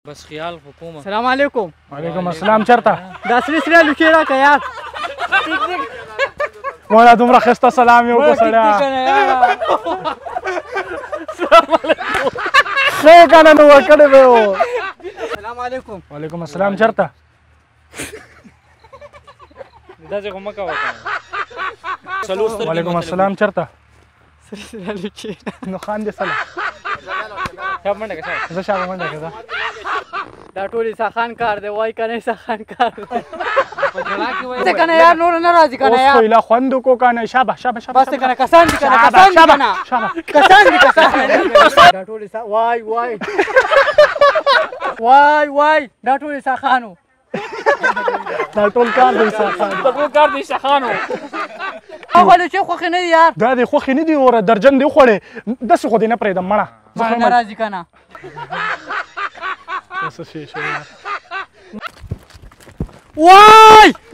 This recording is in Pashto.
بس خیال حکومت. السلام علیکم. وعلیکم السلام. چرته دا سری سری لوکي راکه یار. ولا دومره ښایسته سلام یې وکړه سړی. ښه یې که نه نو ورکړی به یې و. السلام علیکم. وعلیکم السلام. چرته داسې خو مه کوه کنه. وعلیکم السلام. چرته سری سری لوکي. نو خان دې سلام. شاب منډه که شاب. زه شابه منډه که زه. دا ټول عیسی خان کار دی وای کنه عیسی خان کار دی. په جلا کې وایي. ته کنه یار نور نه راځي کنه اوس خو یار. ایله خوند وکړو کنه. شابه شابه شابه. بس کنه کسان دي کنه کسان دي کنه. کسان دي کسان. دا ټول عیسی وای وای. وای وای دا ټول عیسی خانو. دا ټول کار دی عیسی خان. دا ټول کار د عیسی خان و. هغه لوچې خوښې نه دي یار. دا دې خوښې نه دي اوره درجن دې وخوړې. داسې خو دې نه پرېږدم مړه. نه راځي کنه. څه شی شو یار. وای